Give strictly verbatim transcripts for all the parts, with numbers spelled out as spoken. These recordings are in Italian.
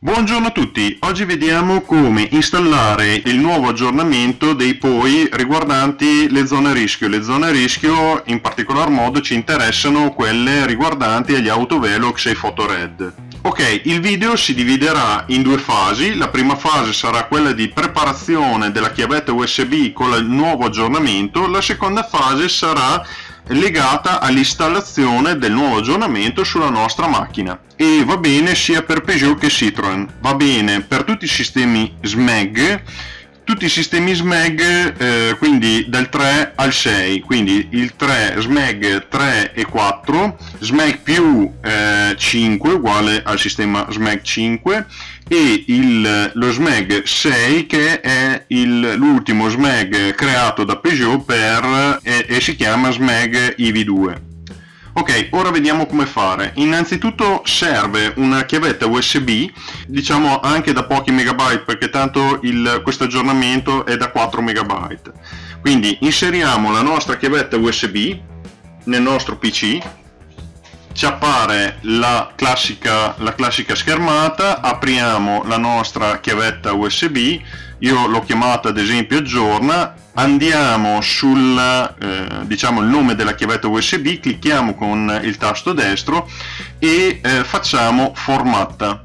Buongiorno a tutti, oggi vediamo come installare il nuovo aggiornamento dei P O I riguardanti le zone a rischio. Le zone a rischio in particolar modo ci interessano quelle riguardanti gli autovelox e i Photored. Ok, il video si dividerà in due fasi. La prima fase sarà quella di preparazione della chiavetta U S B con il nuovo aggiornamento, la seconda fase sarà legata all'installazione del nuovo aggiornamento sulla nostra macchina, e va bene sia per Peugeot che Citroën, va bene per tutti i sistemi S M E G, tutti i sistemi S M E G, eh, quindi dal tre al sei, quindi il tre, S M E G tre e quattro, S M E G più eh, cinque uguale al sistema S M E G cinque, e il, lo S M E G sei che è l'ultimo S M E G creato da Peugeot per, e, e si chiama S M E G I V due. Ok, ora vediamo come fare. Innanzitutto serve una chiavetta U S B, diciamo anche da pochi megabyte, perché tanto il, questo aggiornamento è da quattro megabyte. Quindi inseriamo la nostra chiavetta U S B nel nostro P C, ci appare la classica, la classica schermata, apriamo la nostra chiavetta U S B, io l'ho chiamata ad esempio aggiorna, andiamo sul eh, diciamo il nome della chiavetta U S B, clicchiamo con il tasto destro e eh, facciamo formatta.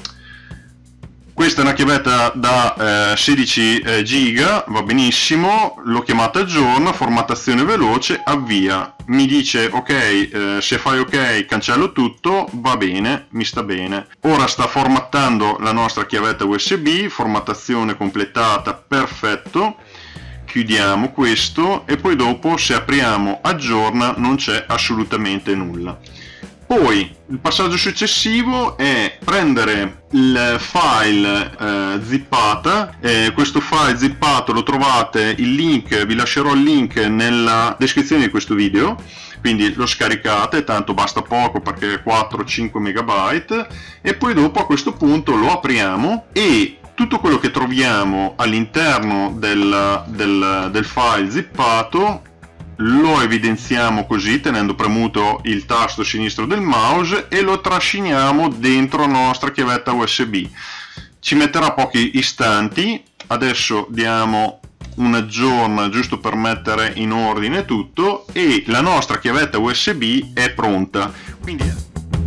Questa è una chiavetta da eh, sedici eh, giga, va benissimo, l'ho chiamata aggiorna, formattazione veloce, avvia, mi dice ok, eh, se fai ok cancello tutto, va bene, mi sta bene. Ora sta formattando la nostra chiavetta U S B, formattazione completata, perfetto. Chiudiamo questo e poi dopo se apriamo aggiorna non c'è assolutamente nulla. Poi il passaggio successivo è prendere il file eh, zippata, eh, questo file zippato lo trovate, il link, vi lascerò il link nella descrizione di questo video, quindi lo scaricate, tanto basta poco perché è quattro cinque megabyte, e poi dopo a questo punto lo apriamo e tutto quello che troviamo all'interno del, del, del file zippato lo evidenziamo così tenendo premuto il tasto sinistro del mouse e lo trasciniamo dentro la nostra chiavetta U S B. Ci metterà pochi istanti. Adesso diamo un aggiorna giusto per mettere in ordine tutto e la nostra chiavetta U S B è pronta. Quindi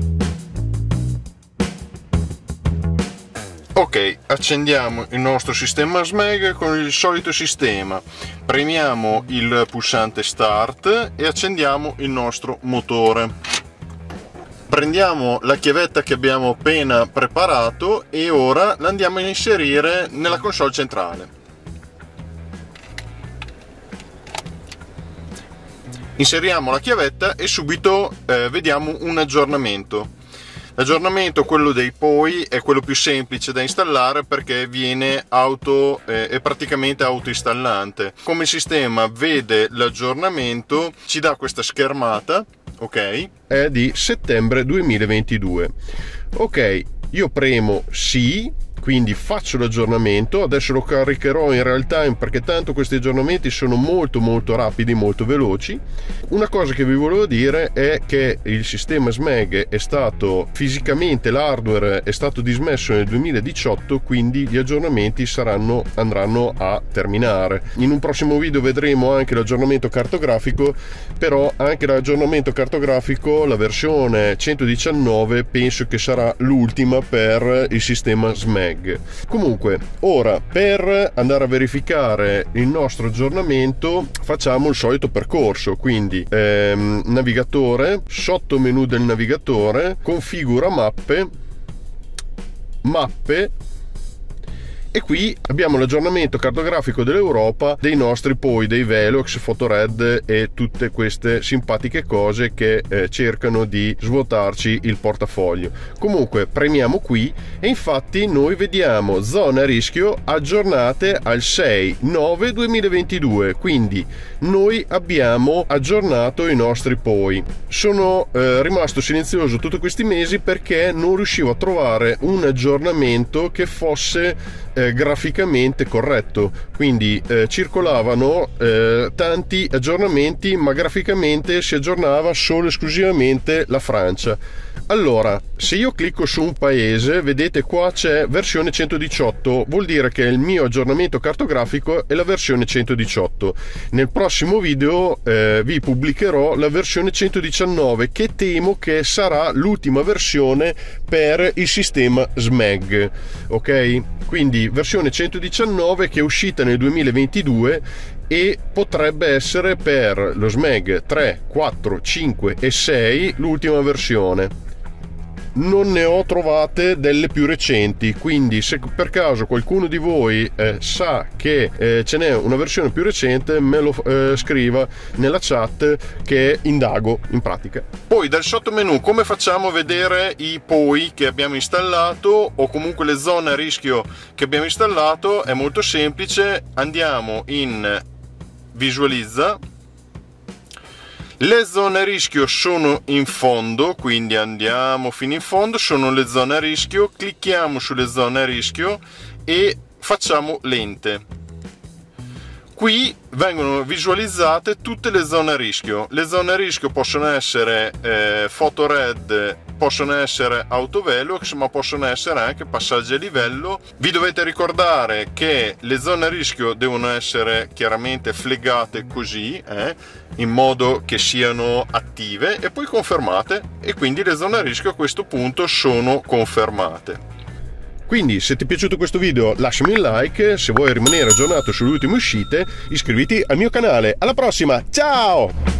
ok, accendiamo il nostro sistema S M E G con il solito sistema, premiamo il pulsante start e accendiamo il nostro motore. Prendiamo la chiavetta che abbiamo appena preparato e ora la andiamo a inserire nella console centrale. Inseriamo la chiavetta e subito eh, vediamo un aggiornamento. L'aggiornamento, quello dei P O I, è quello più semplice da installare perché viene auto, eh, è praticamente autoinstallante. Come il sistema vede l'aggiornamento, ci dà questa schermata, ok? È di settembre duemilaventidue. Ok, io premo sì, quindi faccio l'aggiornamento, adesso lo caricherò in real time perché tanto questi aggiornamenti sono molto molto rapidi, molto veloci. Una cosa che vi volevo dire è che il sistema S M E G è stato fisicamente, l'hardware è stato dismesso nel duemiladiciotto, quindi gli aggiornamenti saranno, andranno a terminare. In un prossimo video vedremo anche l'aggiornamento cartografico, però anche l'aggiornamento cartografico, la versione centodiciannove, penso che sarà l'ultima per il sistema S M E G. Comunque, ora per andare a verificare il nostro aggiornamento facciamo il solito percorso, quindi ehm, navigatore, sotto menu del navigatore, configura mappe, mappe, e qui abbiamo l'aggiornamento cartografico dell'Europa dei nostri P O I, dei Velox, Photored e tutte queste simpatiche cose che eh, cercano di svuotarci il portafoglio. Comunque premiamo qui e infatti noi vediamo zone a rischio aggiornate al sei nove duemilaventidue, quindi noi abbiamo aggiornato i nostri P O I. Sono eh, rimasto silenzioso tutti questi mesi perché non riuscivo a trovare un aggiornamento che fosse eh, eh, graficamente corretto, quindi eh, circolavano eh, tanti aggiornamenti, ma graficamente si aggiornava solo e esclusivamente la Francia. Allora, se io clicco su un paese, vedete qua c'è versione centodiciotto, vuol dire che il mio aggiornamento cartografico è la versione centodiciotto. Nel prossimo video eh, vi pubblicherò la versione centodiciannove, che temo che sarà l'ultima versione per il sistema S M E G, ok? Quindi versione centodiciannove che è uscita nel duemilaventidue e potrebbe essere per lo S M E G tre, quattro, cinque e sei l'ultima versione. Non ne ho trovate delle più recenti, quindi se per caso qualcuno di voi eh, sa che eh, ce n'è una versione più recente, me lo eh, scriva nella chat che indago in pratica. Poi dal sottomenu come facciamo a vedere i P O I che abbiamo installato o comunque le zone a rischio che abbiamo installato? È molto semplice, andiamo in visualizza. Le zone a rischio sono in fondo, quindi andiamo fino in fondo, sono le zone a rischio, clicchiamo sulle zone a rischio e facciamo lente. Qui vengono visualizzate tutte le zone a rischio. Le zone a rischio possono essere eh, photo red, possono essere autovelox, ma possono essere anche passaggi a livello. Vi dovete ricordare che le zone a rischio devono essere chiaramente flaggate così, eh, in modo che siano attive e poi confermate, e quindi le zone a rischio a questo punto sono confermate. Quindi se ti è piaciuto questo video lasciami un like, se vuoi rimanere aggiornato sulle ultime uscite iscriviti al mio canale. Alla prossima, ciao!